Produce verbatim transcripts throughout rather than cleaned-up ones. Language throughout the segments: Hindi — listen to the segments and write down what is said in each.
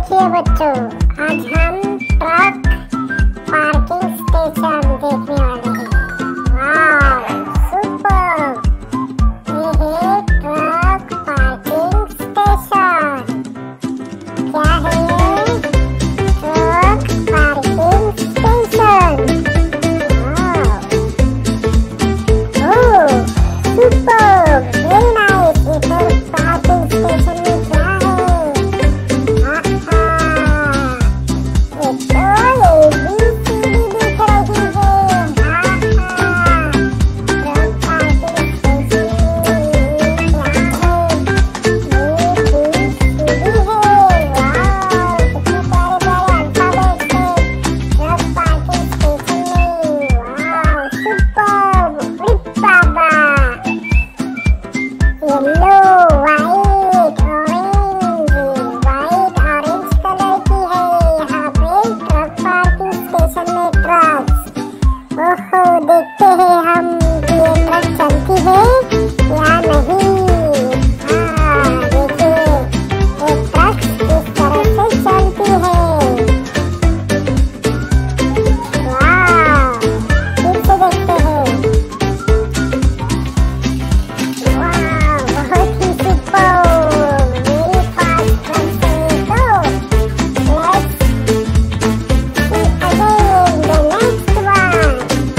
देखिए बच्चों, आज हम ट्रक पार्किंग स्टेशन देखने वाले हैं। Wow, super! ये है ट्रक पार्किंग स्टेशन। क्या है ये? Truck parking station. Wow, oh, super! Very nice. ये ट्रक पार्किंग स्टेशन में क्या है? ओहो, देखते हैं हम कि ये ट्रक चलती है या नहीं। हाँ, देखिए ये ट्रक किस तरह से चलती है। वाह, फिर से देखते हैं। वाह, बहुत ही सुपर, वेरी फास्ट ट्रक है। तो let's see again the next one.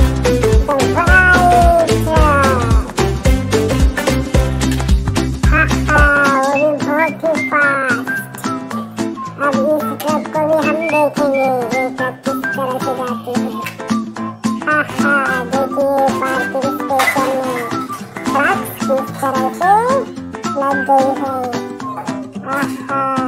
अब इस ट्रक को भी हम देखेंगे, ये ट्रक किस तरह से जाती है। हाँ हाँ, देखिए पार्किंग स्टेशन में ट्रक किस तरह से लग गई है। हाँ हाँ।